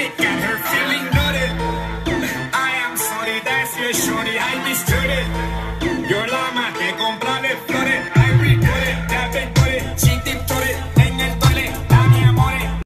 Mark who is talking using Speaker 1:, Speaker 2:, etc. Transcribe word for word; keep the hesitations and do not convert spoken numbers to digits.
Speaker 1: it, got her feeling noted. I am sorry, that's your shorty, I misstood it. Your love